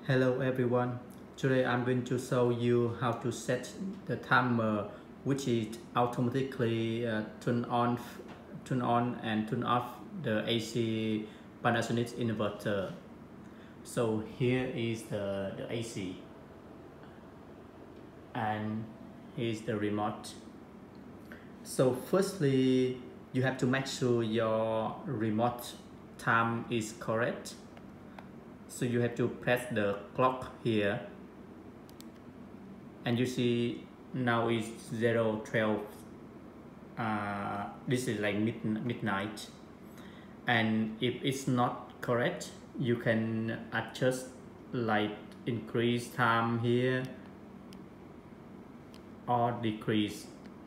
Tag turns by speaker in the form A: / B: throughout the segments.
A: Hello everyone. Today I'm going to show you how to set the timer which is automatically turn on and turn off the AC Panasonic inverter. So here is the AC and here's the remote. So firstly you have to make sure your remote time is correct. So you have to press the clock here and you see now is 0:12. This is like midnight, and if it's not correct you can adjust, like increase time here or decrease.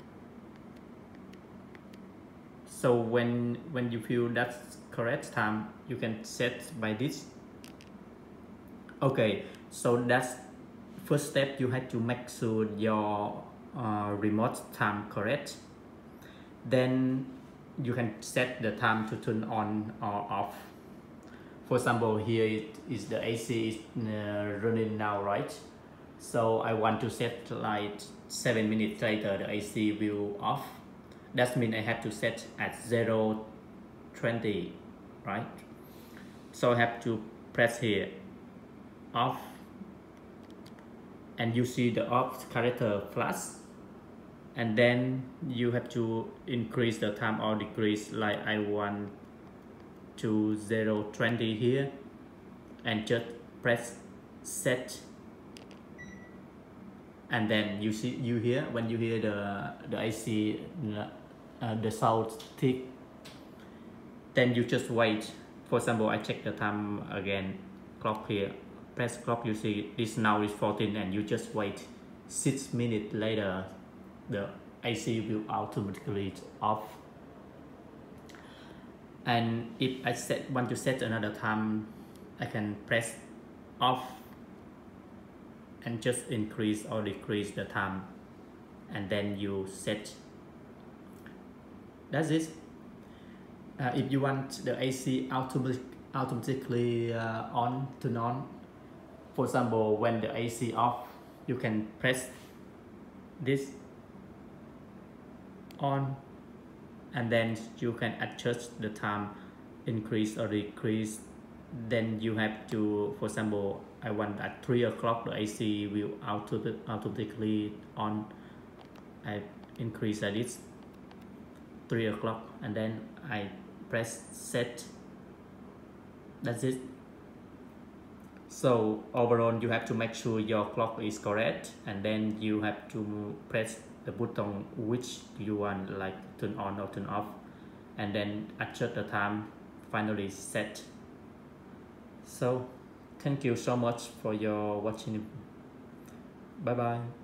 A: So when you feel that's correct time you can set by this. Okay, so that's first step. You have to make sure your remote time correct. Then you can set the time to turn on or off. For example, here it is the AC is running now, right? So I want to set like 7 minutes later the AC will off. That means I have to set at 0:20, right? So I have to press here off, and you see the off character flash, and then you have to increase the time or decrease, like I want to 0:20 here, and just press set, and then you hear when you hear the AC the sound tick, then you just wait. For example, I check the time again, clock here, press clock, you see this now is 14, and you just wait 6 minutes later the AC will automatically off. And if I want to set another time, I can press off and just increase or decrease the time, and then you set. That's it. If you want the AC automatically turn on, for example, when the AC off, you can press this on, and then you can adjust the time, increase or decrease. Then you have to, for example, I want at 3 o'clock the AC will automatically on. I increase at this 3 o'clock, and then I press set. That's it. So overall you have to make sure your clock is correct, and then you have to press the button which you want, like turn on or turn off, and then adjust the time, finally set. So thank you so much for your watching. Bye bye.